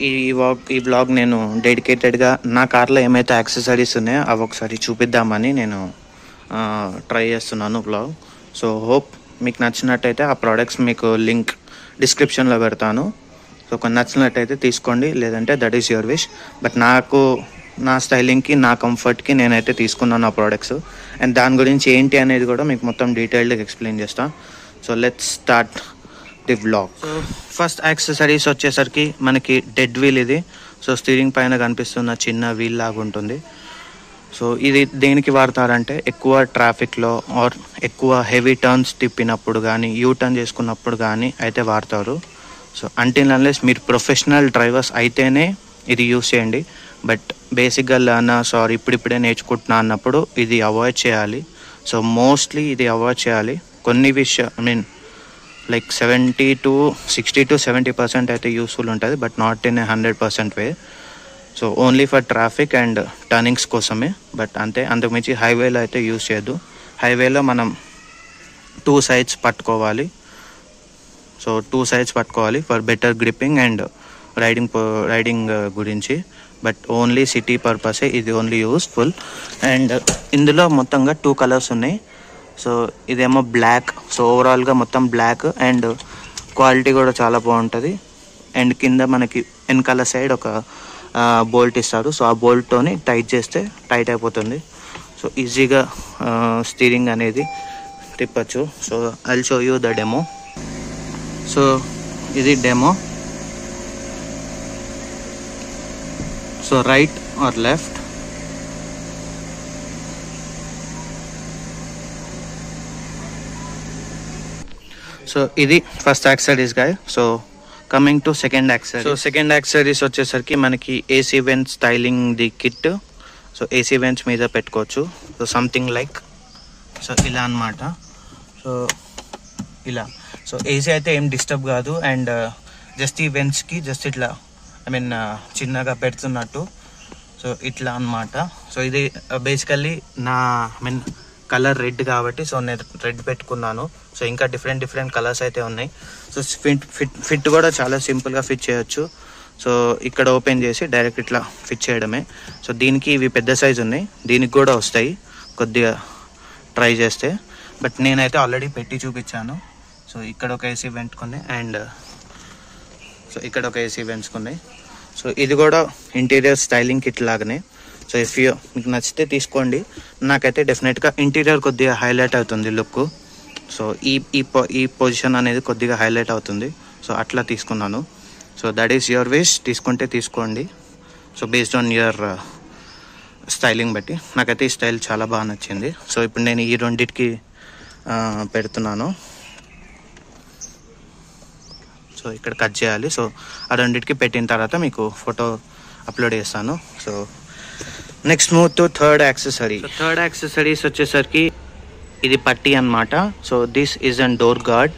ఈ బ్లాగ్ నేను డెడికేటెడ్గా నా కార్లో ఏమైతే యాక్సెసరీస్ ఉన్నాయో అవి ఒకసారి చూపిద్దామని నేను ట్రై చేస్తున్నాను బ్లాగ్. సో హోప్ మీకు నచ్చినట్టయితే ఆ ప్రోడక్ట్స్ మీకు లింక్ డిస్క్రిప్షన్లో పెడతాను. సో కొన్ని నచ్చినట్టయితే తీసుకోండి, లేదంటే that is your wish. But నాకు నా స్టైలింగ్కి నా కంఫర్ట్కి నేనైతే తీసుకున్నాను ఆ ప్రోడక్ట్స్. అండ్ దాని గురించి ఏంటి అనేది కూడా మీకు మొత్తం డీటెయిల్డ్గా ఎక్స్ప్లెయిన్ చేస్తాను. So let's start the vlog. So first accessories వచ్చేసరికి మనకి డెడ్ వీల్ ఇది. సో స్టీరింగ్ పైన కనిపిస్తున్న చిన్న వీల్ లాగా ఉంటుంది. సో ఇది దేనికి వాడతారంటే ఎక్కువ ట్రాఫిక్లో ఆర్ ఎక్కువ హెవీ టర్న్స్ తిప్పినప్పుడు కానీ యూ టర్న్ చేసుకున్నప్పుడు కానీ అయితే వాడతారు. సో అంటిల్ అన్లెస్ మీరు ప్రొఫెషనల్ డ్రైవర్స్ అయితేనే ఇది యూస్ చేయండి. బట్ బేసిక్గా లర్నర్స్ ఆర్ ఇప్పుడిప్పుడే నేర్చుకుంటున్నా అన్నప్పుడు ఇది అవాయిడ్ చేయాలి. సో మోస్ట్లీ ఇది అవాయిడ్ చేయాలి. కొన్ని లైక్ 60 to 70% అయితే యూస్ఫుల్ ఉంటుంది, but not in 100% way. So only for traffic and turnings కోసమే, బట్ అంతకుమించి హైవేలో అయితే యూస్ చేయొద్దు. హైవేలో మనం 2 sides పట్టుకోవాలి. సో 2 sides పట్టుకోవాలి for better gripping and riding గురించి. బట్ ఓన్లీ సిటీ పర్పసే ఇది ఓన్లీ యూస్ఫుల్. అండ్ ఇందులో మొత్తంగా 2 కలర్స్ ఉన్నాయి. సో ఇదేమో బ్లాక్. సో ఓవరాల్గా మొత్తం బ్లాక్ అండ్ క్వాలిటీ కూడా చాలా బాగుంటుంది. అండ్ కింద మనకి వెనకాల సైడ్ ఒక బోల్ట్ ఇస్తారు. సో ఆ బోల్ట్తోని టైట్ చేస్తే టైట్ అయిపోతుంది. సో ఈజీగా స్టీరింగ్ అనేది తిప్పచ్చు. So I will show you the demo. So ఇది demo. So right or left. So ఇది first accessories guy. So coming to second accessory. So second accessories వచ్చేసరికి మనకి AC vent styling the kit. So AC vents మీద పెట్టుకోవచ్చు. So something like so ఇలా అన్నమాట. So ఇలా so AC అయితే ఏం డిస్టర్బ్ కాదు. అండ్ జస్ట్ ఈ వెంట్స్కి జస్ట్ ఇట్లా చిన్నగా పెడుతున్నట్టు. సో ఇట్లా అన్నమాట. సో ఇది బేసికల్లీ నా కలర్ రెడ్ కాబట్టి సో నేను రెడ్ పెట్టుకున్నాను. సో ఇంకా డిఫరెంట్ కలర్స్ అయితే ఉన్నాయి. సో ఫిట్ కూడా చాలా సింపుల్గా ఫిట్ చేయొచ్చు. సో ఇక్కడ ఓపెన్ చేసి డైరెక్ట్ ఇట్లా ఫిట్ చేయడమే. సో దీనికి ఇవి పెద్ద సైజు ఉన్నాయి, దీనికి కూడా వస్తాయి కొద్దిగా ట్రై చేస్తే. బట్ నేనైతే ఆల్రెడీ పెట్టి చూపించాను. సో ఇక్కడ ఒక ఏసీ వెంట్కున్నాయి అండ్ సో ఇక్కడ ఒక ఏసీ వెంట్స్కున్నాయి. సో ఇది కూడా ఇంటీరియర్ స్టైలింగ్ కిట్ లాగానే. సో మీకు నచ్చితే తీసుకోండి. నాకైతే డెఫినెట్గా ఇంటీరియర్ కొద్దిగా హైలైట్ అవుతుంది లుక్. సో ఈ పొజిషన్ అనేది కొద్దిగా హైలైట్ అవుతుంది. సో అట్లా తీసుకున్నాను. So that is your wish, తీసుకుంటే తీసుకోండి. So based on your styling బట్టి నాకైతే ఈ స్టైల్ చాలా బాగా నచ్చింది. సో ఇప్పుడు నేను ఈ రెండింటికి పెడుతున్నాను. సో ఇక్కడ కట్ చేయాలి. సో ఆ రెండింటికి పెట్టిన తర్వాత మీకు ఫోటో అప్లోడ్ చేస్తాను. So next move to third accessory. Third accessories వచ్చేసరికి ఇది పట్టీ అన్నమాట. So this is an door guard.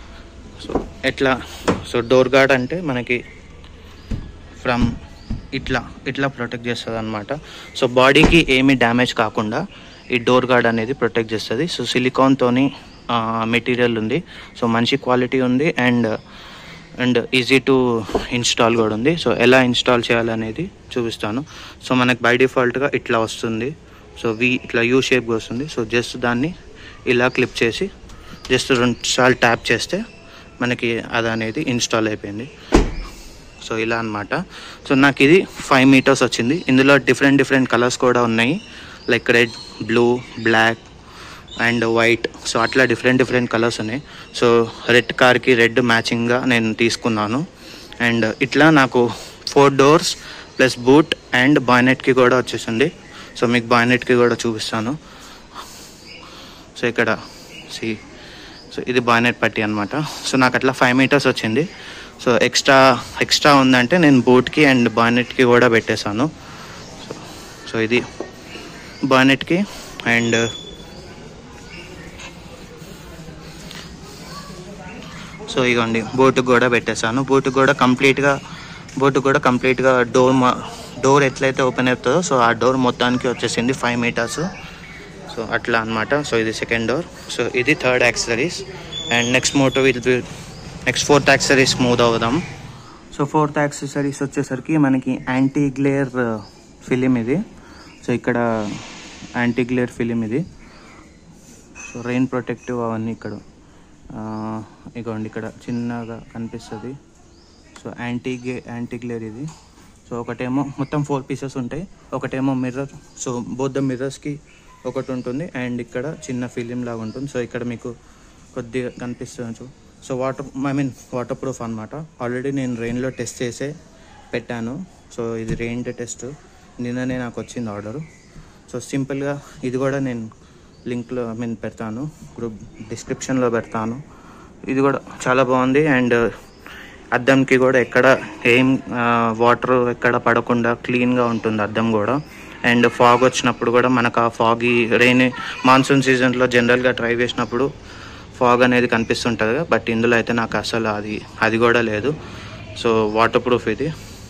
So door guard అంటే మనకి ఫ్రమ్ ఇట్లా ప్రొటెక్ట్ చేస్తుంది అనమాట. సో బాడీకి ఏమీ డ్యామేజ్ కాకుండా ఈ డోర్ గార్డ్ అనేది ప్రొటెక్ట్ చేస్తుంది. సో సిలికాన్తోని మెటీరియల్ ఉంది. సో మంచి క్వాలిటీ ఉంది అండ్ ఈజీ టు ఇన్స్టాల్ కూడా ఉంది. సో ఎలా ఇన్స్టాల్ చేయాలనేది చూపిస్తాను. సో మనకు బై డిఫాల్ట్గా ఇట్లా వస్తుంది. సో ఇట్లా యూ షేప్గా వస్తుంది. సో జస్ట్ దాన్ని ఇలా క్లిప్ చేసి జస్ట్ 2 సార్లు ట్యాప్ చేస్తే మనకి అది అనేది ఇన్స్టాల్ అయిపోయింది. సో ఇలా అన్నమాట. సో నాకు ఇది 5 meters వచ్చింది. ఇందులో డిఫరెంట్ కలర్స్ కూడా ఉన్నాయి, like red, blue, black and white. So అట్లా డిఫరెంట్ కలర్స్ ఉన్నాయి. సో రెడ్ కార్కి రెడ్ మ్యాచింగ్గా నేను తీసుకున్నాను. అండ్ ఇట్లా నాకు 4 doors ప్లస్ బూట్ అండ్ బాయినెట్కి కూడా వచ్చేసింది. సో మీకు బాయినెట్కి కూడా చూపిస్తాను. సో ఇక్కడ సో ఇది బాయినెట్ పట్టి అనమాట. సో నాకు అట్లా 5 meters వచ్చింది. సో ఎక్స్ట్రా ఉందంటే నేను బూట్కి అండ్ బాయినెట్కి కూడా పెట్టేశాను. సో ఇది బాయినెట్కి అండ్ సో ఇగోండి బూట్కి కూడా పెట్టేశాను. బూట్కి కూడా కంప్లీట్గా డోర్ ఎట్లయితే ఓపెన్ అవుతుందో సో ఆ డోర్ మొత్తానికి వచ్చేసింది 5 meters. సో అట్లా అనమాట. సో ఇది సెకండ్ డోర్. సో ఇది third accessories. And next 4th accessories move అవుదాం. సో సో ఫోర్త్ యాక్సెసరీస్ వచ్చేసరికి మనకి యాంటీ గ్లేర్ ఫిలిం ఇది. సో ఇక్కడ యాంటీ గ్లేర్ ఫిలిం ఇది. సో రెయిన్ ప్రొటెక్టివ్ అవన్నీ ఇక్కడ ఇగోండి ఇక్కడ చిన్నగా కనిపిస్తుంది. సో యాంటీ గ్లేర్ ఇది. సో ఒకటేమో మొత్తం 4 pieces ఉంటాయి. ఒకటేమో మిర్రర్. సో బోత్ ద మిర్రర్స్కి ఒకటి ఉంటుంది అండ్ ఇక్కడ చిన్న ఫిలిం లాగా ఉంటుంది. సో ఇక్కడ మీకు కొద్దిగా కనిపిస్తుంది. సో వాటర్ ప్రూఫ్ అనమాట. ఆల్రెడీ నేను రెయిన్లో టెస్ట్ చేసే పెట్టాను. సో ఇది రెయిన్ టెస్ట్ నిన్ననే నాకు వచ్చింది ఆర్డరు. సో సింపుల్గా ఇది కూడా నేను లింక్లో పెడతాను, గ్రూప్ డిస్క్రిప్షన్లో పెడతాను. ఇది కూడా చాలా బాగుంది అండ్ అద్దంకి కూడా ఎక్కడ ఏం వాటర్ ఎక్కడ పడకుండా క్లీన్గా ఉంటుంది అద్దం కూడా. అండ్ ఫాగ్ వచ్చినప్పుడు కూడా మనకు ఆ ఫాగీ రెయిన్ మాన్సూన్ సీజన్లో జనరల్గా డ్రైవ్ చేసినప్పుడు ఫాగ్ అనేది కనిపిస్తుంటుంది కదా, బట్ ఇందులో అయితే నాకు అసలు అది కూడా లేదు. సో వాటర్ ప్రూఫ్ ఇది.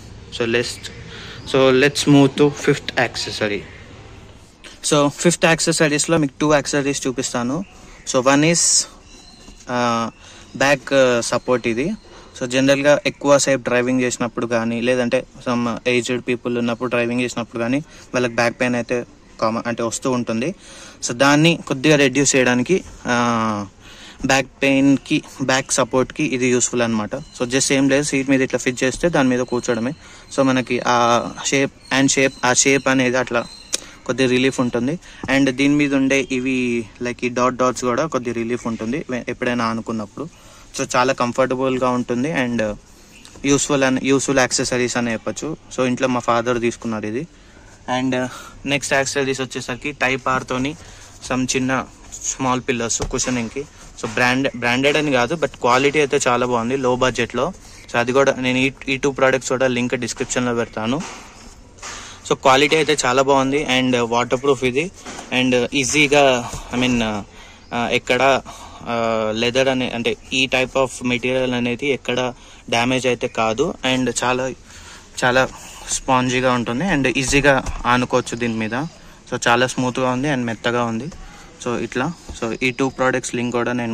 So let's move to 5th accessory. So 5th యాక్సెసరీస్లో మీకు 2 యాక్సెసరీస్ చూపిస్తాను. So one is back support ఇది. సో జనరల్గా ఎక్కువ సేపు డ్రైవింగ్ చేసినప్పుడు కానీ లేదంటే సమ్ ఏజ్డ్ పీపుల్ ఉన్నప్పుడు డ్రైవింగ్ చేసినప్పుడు కానీ వాళ్ళకి బ్యాక్ పెయిన్ అయితే అంటే వస్తూ ఉంటుంది. సో దాన్ని కొద్దిగా రెడ్యూస్ చేయడానికి బ్యాక్ పెయిన్కి బ్యాక్ సపోర్ట్కి ఇది యూస్ఫుల్ అనమాట. సో జస్ట్ ఏం లేదు, సీట్ మీద ఇట్లా ఫిట్ చేస్తే దాని మీద కూర్చోడమే. సో మనకి ఆ షేప్ అనేది అట్లా కొద్ది రిలీఫ్ ఉంటుంది. అండ్ దీని మీద ఉండే ఇవి లైక్ ఈ డాట్స్ కూడా కొద్ది రిలీఫ్ ఉంటుంది ఎప్పుడైనా అనుకున్నప్పుడు. సో చాలా కంఫర్టబుల్గా ఉంటుంది అండ్ యూస్ఫుల్ యాక్సెసరీస్ అని చెప్పచ్చు. సో ఇంట్లో మా ఫాదర్ తీసుకున్నారు ఇది. అండ్ నెక్స్ట్ యాక్సెసరీస్ వచ్చేసరికి Type R తోని సమ్ చిన్న స్మాల్ పిల్లర్స్ కుషనింగ్కి. సో బ్రాండెడ్ అని కాదు, బట్ క్వాలిటీ అయితే చాలా బాగుంది లో బడ్జెట్లో. సో అది కూడా నేను ఈ 2 ప్రోడక్ట్స్ కూడా లింక్ డిస్క్రిప్షన్లో పెడతాను. సో క్వాలిటీ అయితే చాలా బాగుంది అండ్ వాటర్ ప్రూఫ్ ఇది. అండ్ ఈజీగా ఎక్కడ లెదర్ అంటే ఈ టైప్ ఆఫ్ మెటీరియల్ అనేది ఎక్కడ డ్యామేజ్ అయితే కాదు అండ్ చాలా చాలా స్పాంజీగా ఉంటుంది అండ్ ఈజీగా ఆనుకోవచ్చు దీని మీద. సో చాలా స్మూత్గా ఉంది అండ్ మెత్తగా ఉంది. సో ఇట్లా ఈ 2 ప్రోడక్ట్స్ లింక్ కూడా నేను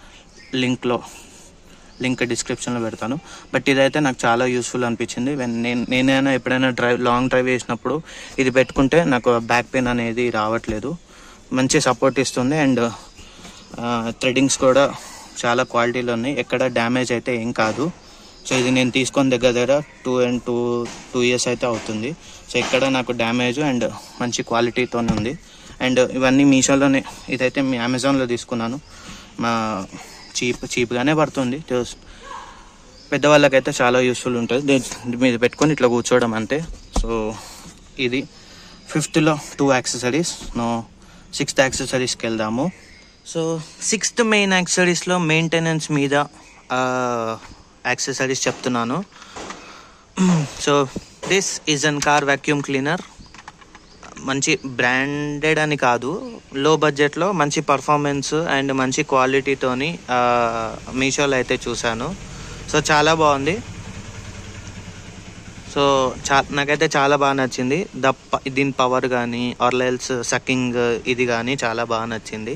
లింక్ డిస్క్రిప్షన్లో పెడతాను. బట్ ఇదైతే నాకు చాలా యూస్ఫుల్ అనిపించింది. నేనైనా ఎప్పుడైనా లాంగ్ డ్రైవ్ చేసినప్పుడు ఇది పెట్టుకుంటే నాకు బ్యాక్ పెయిన్ అనేది రావట్లేదు. మంచి సపోర్ట్ ఇస్తుంది అండ్ థ్రెడింగ్స్ కూడా చాలా క్వాలిటీలో ఉన్నాయి. ఎక్కడ డ్యామేజ్ అయితే ఏం కాదు. సో ఇది నేను తీసుకొని దగ్గర 2 years అయితే అవుతుంది. సో ఎక్కడ నాకు డ్యామేజ్ అండ్ మంచి క్వాలిటీతోనే ఉంది. అండ్ ఇవన్నీ మీషోలోనే, ఇదైతే మీ అమెజాన్లో తీసుకున్నాను. మా చీప్గానే పడుతుంది. పెద్దవాళ్ళకైతే చాలా యూస్ఫుల్ ఉంటుంది. దీని మీద పెట్టుకొని ఇట్లా కూర్చోవడం అంతే. సో ఇది 5thలో 2 యాక్సెసరీస్. 6th యాక్సెసరీస్కి వెళ్దాము. సో 6th మెయిన్ యాక్సెసరీస్లో మెయింటెనెన్స్ మీద యాక్సెసరీస్ చెప్తున్నాను. So this is an car vacuum cleaner. మంచి బ్రాండెడ్ అని కాదు, లో బడ్జెట్లో మంచి పర్ఫార్మెన్స్ అండ్ మంచి క్వాలిటీతోని మీషోలో అయితే చూశాను. సో చాలా బాగుంది. సో నాకైతే చాలా బాగా నచ్చింది. దీని పవర్ కానీ ఆర్లెల్స్ సక్కింగ్ ఇది కానీ చాలా బాగా నచ్చింది.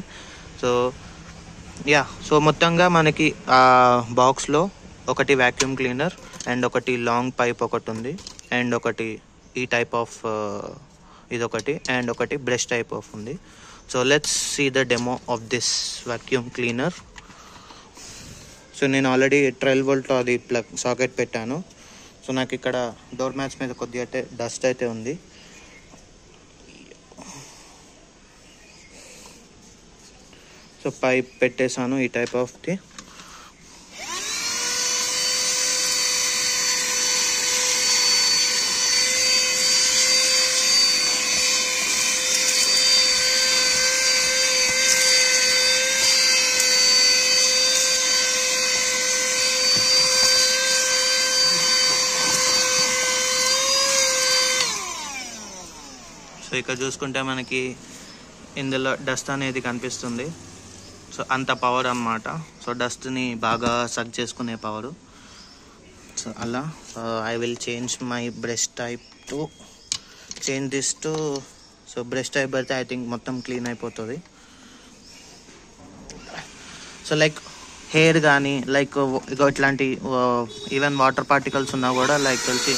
సో మొత్తంగా మనకి ఆ బాక్స్లో ఒకటి వ్యాక్యూమ్ క్లీనర్ అండ్ ఒకటి లాంగ్ పైప్ ఒకటి ఉంది అండ్ ఒకటి ఈ టైప్ ఆఫ్ ఇదొకటి అండ్ ఒకటి బ్రష్ టైప్ ఆఫ్ ఉంది. So let's see the demo of this vacuum cleaner. So నేను ఆల్రెడీ 12 volt అది ప్లగ్ సాకెట్ పెట్టాను. సో నాకు ఇక్కడ డోర్ మ్యాట్స్ మీద కొద్దిగా అయితే డస్ట్ అయితే ఉంది. సో పైప్ పెట్టేశాను ఈ టైప్ ఆఫ్ది. సో ఇక్కడ చూసుకుంటే మనకి ఇందులో డస్ట్ అనేది కనిపిస్తుంది. సో అంత పవర్ అన్నమాట. సో డస్ట్ని బాగా సక్ చేసుకునే పవరు. సో అలా I will change my brush type to change this to. So brush type అయితే ఐ థింక్ మొత్తం క్లీన్ అయిపోతుంది. సో లైక్ హెయిర్ కానీ లైక్ ఇట్లాంటి ఈవెన్ వాటర్ పార్టికల్స్ ఉన్నా కూడా లైక్ తెలిసి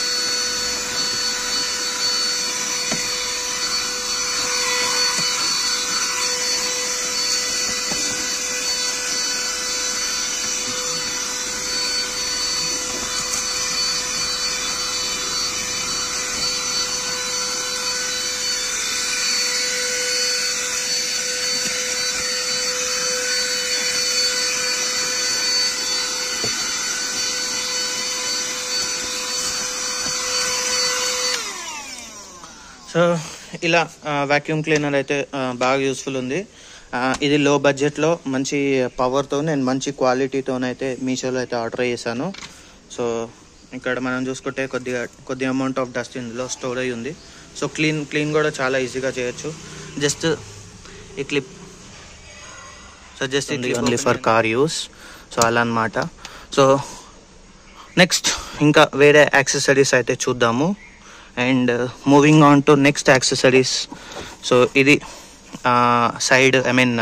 సో ఇలా వాక్యూమ్ క్లీనర్ అయితే బాగా యూస్ఫుల్ ఉంది. ఇది లో బడ్జెట్లో మంచి పవర్తో నేను మంచి క్వాలిటీతోనైతే మీషోలో అయితే ఆర్డర్ చేశాను. సో ఇక్కడ మనం చూసుకుంటే కొద్ది అమౌంట్ ఆఫ్ డస్ట్ ఇందులో స్టోరేజ్ ఉంది. సో క్లీన్ కూడా చాలా ఈజీగా చేయొచ్చు. జస్ట్ ఈ clip, so just only for car use. So అలా అన్నమాట. సో నెక్స్ట్ ఇంకా వేరే యాక్సెసరీస్ అయితే చూద్దాము. And moving on to next accessories. So ఇది సైడ్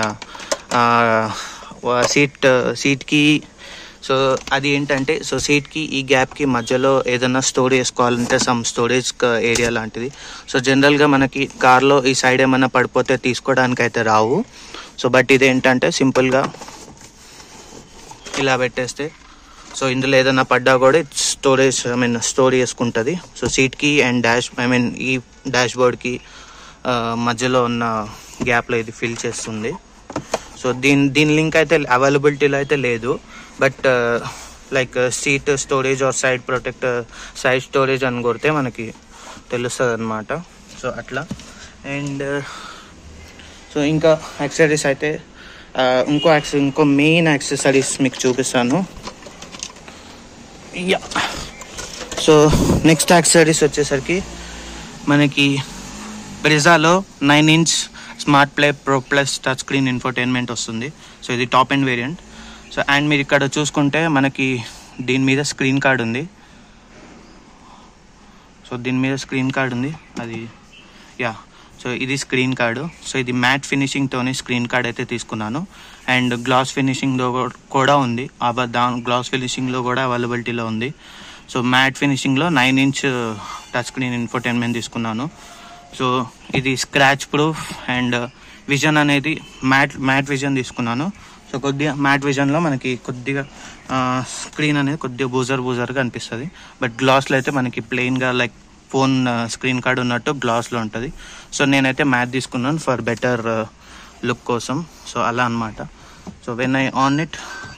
సీట్కి. సో అది ఏంటంటే, సో సీట్కి ఈ గ్యాప్కి మధ్యలో ఏదైనా స్టోర్ చేసుకోవాలంటే సమ్ స్టోరేజ్ ఏరియా లాంటిది. సో జనరల్గా మనకి కార్లో ఈ సైడ్ ఏమైనా పడిపోతే తీసుకోవడానికి అయితే రావు. సో బట్ ఇది ఏంటంటే సింపుల్గా ఇలా పెట్టేస్తే సో ఇందులో ఏదైనా పడ్డా కూడా స్టోరేజ్ స్టోర్ చేసుకుంటుంది. సో సీట్కి అండ్ ఈ డాష్ బోర్డ్కి మధ్యలో ఉన్న గ్యాప్లో ఇది ఫిల్ చేస్తుంది. సో దీని లింక్ అయితే అవైలబిలిటీలో అయితే లేదు. But like seat storage or side storage అని కొడితే మనకి తెలుస్తుంది అన్నమాట. సో అట్లా. అండ్ సో ఇంకా యాక్సెసరీస్ అయితే ఇంకో మెయిన్ యాక్సెసరీస్ మీకు చూపిస్తాను. యా. సో నెక్స్ట్ యాక్సెసరీస్ వచ్చేసరికి మనకి బ్రెజాలో 9" smart play pro plus touch screen infotainment వస్తుంది. సో ఇది top end variant. So and మీరు ఇక్కడ చూసుకుంటే మనకి దీని మీద స్క్రీన్ కార్డ్ ఉంది. సో దీని మీద స్క్రీన్ కార్డ్ ఉంది అది. యా. సో ఇది స్క్రీన్ కార్డు. సో ఇది మ్యాట్ ఫినిషింగ్తోనే స్క్రీన్ కార్డ్ అయితే తీసుకున్నాను. అండ్ గ్లాస్ ఫినిషింగ్లో కూడా ఉంది. గ్లాస్ ఫినిషింగ్లో కూడా అవైలబిలిటీలో ఉంది. సో మ్యాట్ ఫినిషింగ్లో 9" టచ్ స్క్రీన్ ఇన్ఫోటైన్మెంట్ తీసుకున్నాను. సో ఇది స్క్రాచ్ ప్రూఫ్ అండ్ విజన్ అనేది మ్యాట్ విజన్ తీసుకున్నాను. సో కొద్దిగా మ్యాట్ విజన్లో మనకి కొద్దిగా స్క్రీన్ అనేది కొద్దిగా బూజర్గా అనిపిస్తుంది. బట్ గ్లాస్లో అయితే మనకి ప్లెయిన్గా లైక్ ఫోన్ స్క్రీన్ కార్డ్ ఉన్నట్టు గ్లాస్లో ఉంటుంది. సో నేనైతే మ్యాట్ తీసుకున్నాను ఫర్ బెటర్ లుక్ కోసం. సో అలా అన్నమాట. So when I on it,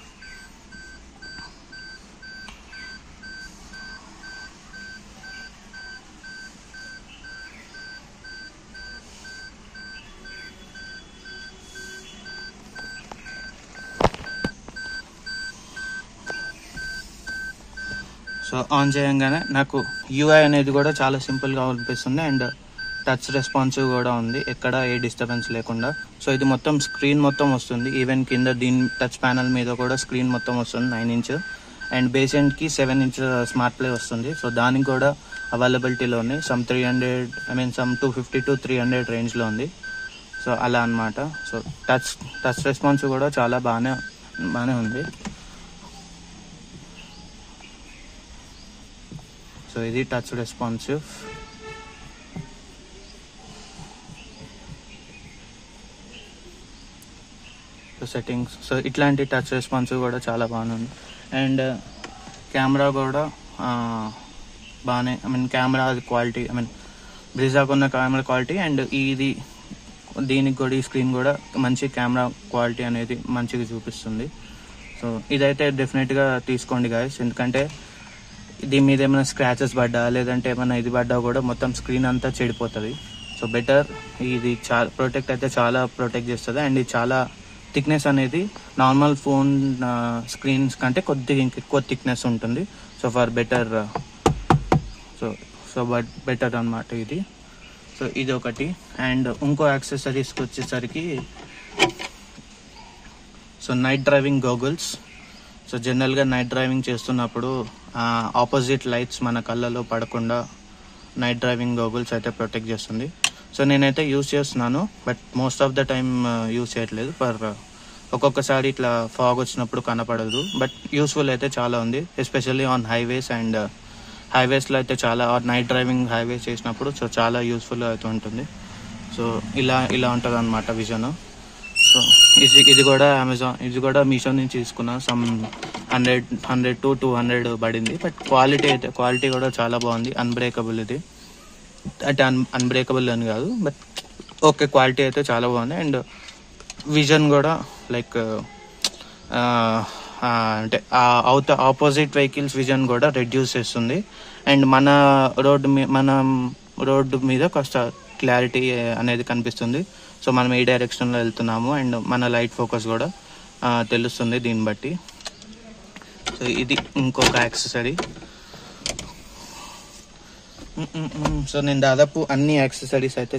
so on చేయగానే నాకు యూఐ అనేది కూడా చాలా సింపుల్గా అనిపిస్తుంది. అండ్ టచ్ రెస్పాన్సివ్ కూడా ఉంది, ఎక్కడ ఏ డిస్టర్బెన్స్ లేకుండా. సో ఇది మొత్తం స్క్రీన్ మొత్తం వస్తుంది. ఈవెన్ కింద దీని టచ్ ప్యానల్ మీద కూడా స్క్రీన్ మొత్తం వస్తుంది 9" అండ్ బేస్ ఎండ్కి 7" స్మార్ట్ ప్లే వస్తుంది. సో దానికి కూడా అవైలబిలిటీలో ఉంది. సమ్ 250 to 300 రేంజ్లో ఉంది. సో అలా అన్నమాట. సో టచ్ రెస్పాన్స్ కూడా చాలా బాగానే ఉంది. సో ఇది touch responsive. So settings, so ఇట్లాంటి టచ్ రెస్పాన్సివ్ కూడా చాలా బాగుంది. అండ్ కెమెరా కూడా బాగానే, కెమెరా క్వాలిటీ, బ్రిజాకున్న కెమెరా క్వాలిటీ అండ్ దీనికి కూడా ఈ స్క్రీన్ కూడా మంచి కెమెరా క్వాలిటీ అనేది మంచిగా చూపిస్తుంది. సో ఇదైతే డెఫినెట్గా తీసుకోండి గాయస్. ఎందుకంటే దీని మీద ఏమైనా స్క్రాచెస్ పడ్డా లేదంటే ఏమైనా ఇది పడ్డా కూడా మొత్తం స్క్రీన్ అంతా చెడిపోతుంది. సో బెటర్ ఇది చాలా ప్రొటెక్ట్ చేస్తుంది. అండ్ ఇది చాలా థిక్నెస్ అనేది నార్మల్ ఫోన్ స్క్రీన్స్ కంటే కొద్దిగా ఇంకెక్కువ థిక్నెస్ ఉంటుంది. సో ఫర్ బెటర్ బెటర్ అన్నమాట ఇది. సో ఇది ఒకటి. అండ్ ఇంకో యాక్సెసరీస్కి వచ్చేసరికి so night driving goggles. So జనరల్గా నైట్ డ్రైవింగ్ చేస్తున్నప్పుడు ఆపోజిట్ లైట్స్ మన కళ్ళలో పడకుండా నైట్ డ్రైవింగ్ గోగుల్స్ అయితే ప్రొటెక్ట్ చేస్తుంది. సో నేనైతే యూజ్ చేస్తున్నాను, but most of the time use చేయట్లేదు ఫర్ ఒక్కొక్కసారి ఇట్లా ఫాగ్ వచ్చినప్పుడు కనపడదు. బట్ యూస్ఫుల్ అయితే చాలా ఉంది, ఎస్పెషల్లీ ఆన్ హైవేస్. అండ్ హైవేస్లో అయితే చాలా నైట్ డ్రైవింగ్ హైవేస్ చేసినప్పుడు సో చాలా యూస్ఫుల్ అయితే ఉంటుంది. సో ఇలా ఉంటుంది అనమాట విజన్. సో ఇది కూడా అమెజాన్, ఇది కూడా మీషో నుంచి తీసుకున్నా. సమ్ 100 to 200 పడింది. బట్ క్వాలిటీ కూడా చాలా బాగుంది. అన్బ్రేకబుల్ ఇది, అంటే అన్బ్రేకబుల్ అని కాదు, బట్ ఓకే క్వాలిటీ అయితే చాలా బాగుంది. అండ్ విజన్ కూడా లైక్ అంటే ఆపోజిట్ వెహికల్స్ విజన్ కూడా రెడ్యూస్ చేస్తుంది. అండ్ మన రోడ్డు మీద కాస్త క్లారిటీ అనేది కనిపిస్తుంది. సో మనం ఏ డైరెక్షన్లో వెళ్తున్నాము అండ్ మన లైట్ ఫోకస్ కూడా తెలుస్తుంది దీన్ని బట్టి. సో ఇది ఇంకొక యాక్సెసరీ. సో నేను దాదాపు అన్ని యాక్సెసరీస్ అయితే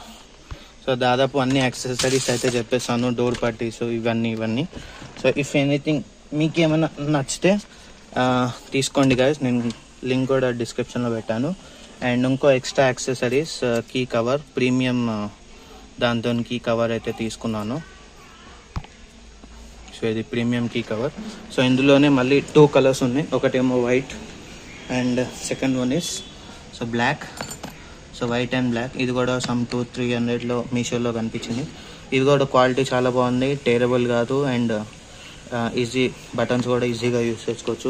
చెప్పేసాను. డోర్ పట్టీస్ ఇవన్నీ. సో ఇఫ్ ఎనీథింగ్ మీకు ఏమైనా నచ్చితే తీసుకోండి గైస్, నేను లింక్ కూడా డిస్క్రిప్షన్లో పెట్టాను. అండ్ ఇంకో extra accessories key cover, premium దాంతో కీ కవర్ అయితే తీసుకున్నాను. సో ఇది ప్రీమియం కీ కవర్. సో ఇందులోనే మళ్ళీ 2 కలర్స్ ఉన్నాయి. ఒకటేమో white and second one is so black. So white and black. ఇది కూడా సమ్ 200-300లో మీషోలో కనిపించింది. ఇది కూడా క్వాలిటీ చాలా బాగుంది, టేరబుల్ కాదు. అండ్ ఈజీ బటన్స్ కూడా ఈజీగా యూస్ చేసుకోవచ్చు.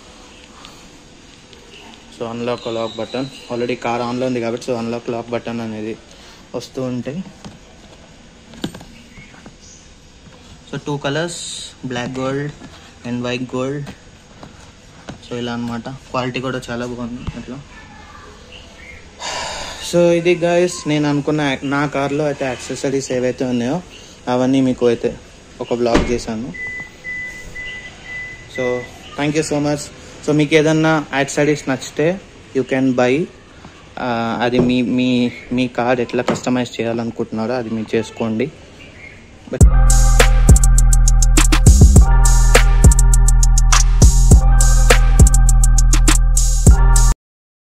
So lock button already car ఆన్లో ఉంది కాబట్టి సో లాక్ బటన్ అనేది వస్తూ ఉంటాయి. So 2 colours, black gold and white gold. So ఇలా అనమాట. క్వాలిటీ కూడా చాలా బాగుంది అట్లా. సో ఇది గైస్ నేను అనుకున్న నా కార్లో అయితే యాక్సెసరీస్ ఏవైతే ఉన్నాయో అవన్నీ మీకు అయితే ఒక బ్లాగ్ చేశాను. So thank you so much. So మీకు ఏదన్నా యాక్సెసరీస్ నచ్చితే యూ క్యాన్ బై. అది మీ కార్ ఎట్లా కస్టమైజ్ చేయాలనుకుంటున్నారో అది మీరు చేసుకోండి. బట్